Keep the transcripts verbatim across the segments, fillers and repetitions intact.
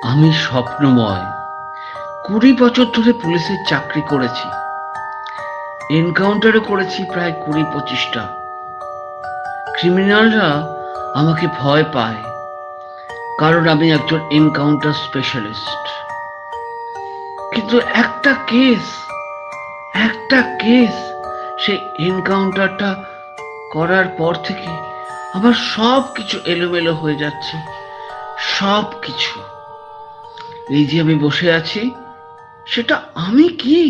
আমি স্বপ্নময়। কুড়ি বছর ধরে পুলিশের চাকরি করেছি, এনকাউন্টারও করেছি প্রায় কুড়ি পঁচিশটা। ক্রিমিনালরা আমাকে ভয় পায়, কারণ আমি একজন এনকাউন্টার স্পেশালিস্ট। কিন্তু একটা কেস একটা কেস সেই এনকাউন্টারটা করার পর থেকে আমার সব কিছু এলোমেলো হয়ে যাচ্ছে, সব কিছু। এই যে আমি বসে আছি, সেটা আমি কি?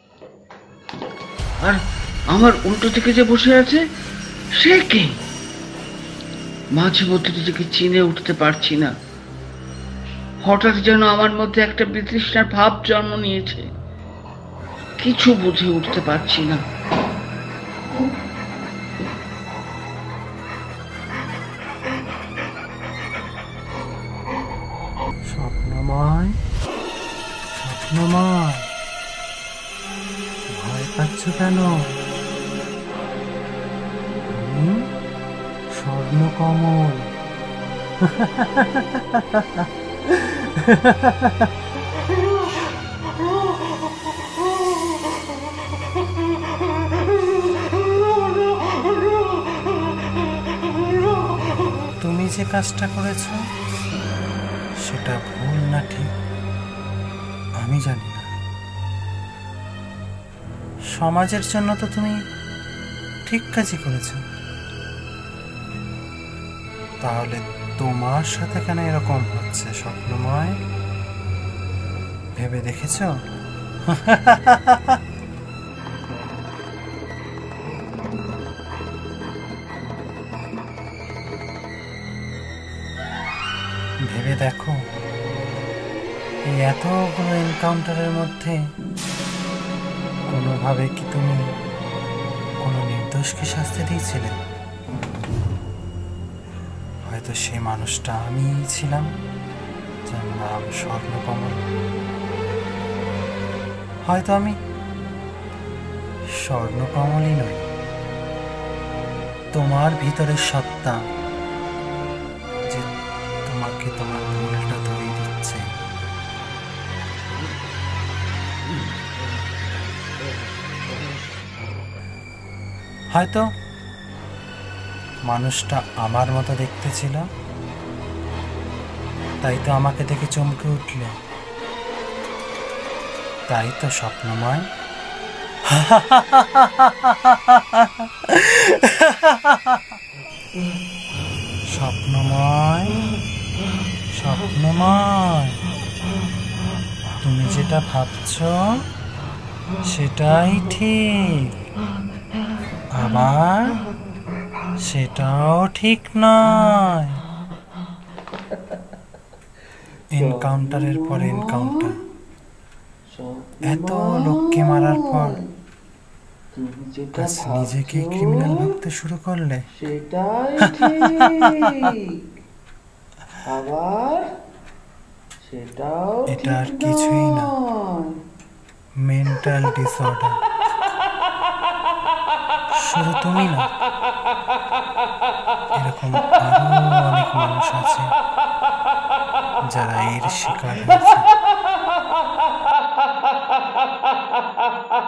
আর আমার উল্টো থেকে যে বসে আছে সে কে? মাঝে মধ্যে নিজেকে চিনে উঠতে পারছি না। হঠাৎ যেন আমার মধ্যে একটা বিতৃষ্ণার ভাব জন্ম নিয়েছে, কিছু বুঝে উঠতে পারছি না। স্বপ্নময়, স্বপ্নময়, ভয় পাচ্ছ কেন? আমি স্বর্ণকমল। তুমি যে কাজটা করেছ সেটা ভুল না ঠিক আমি জানি না। সমাজের জন্য তো তুমি ঠিক কাজই করেছ, তাহলে তোমার সাথে কেন এরকম হচ্ছে স্বপ্নময়? ভেবে দেখেছ? ভেবে দেখো, এই এতগুলো এনকাউন্টারের মধ্যে কোনোভাবে কি তুমি কোনো নির্দোষকে শাস্তি দিয়েছিলে? হয়তো সেই মানুষটা আমিই ছিলাম, যার নাম স্বর্ণকমল। হয়তো আমি স্বর্ণকমলই নই, তোমার ভিতরের সত্তা যে তোমাকে তোমার ভুলটা ধরিয়ে দিচ্ছে। হয়তো মানুষটা আমার মতো দেখতে ছিল, তাই তো আমাকে দেখে চমকে উঠলে। তাই তো স্বপ্নময়। স্বপ্নময়, স্বপ্নময়, তুমি যেটা ভাবছো সেটাই ঠিক, আবার সেটাও ঠিক নয়। এনকাউন্টারের পর এনকাউন্টার, এত লোককে মারার পর আজ নিজেকে ক্রিমিনাল ভাবতে শুরু করলে। সেটাই ঠিক, আবার সেটাও এটা আর কিছুই না, মেন্টাল ডিসঅর্ডার। শুধু তুমি না, এরকম আরো অনেক মানুষ আছে যারা এর শিকার হয়েছে।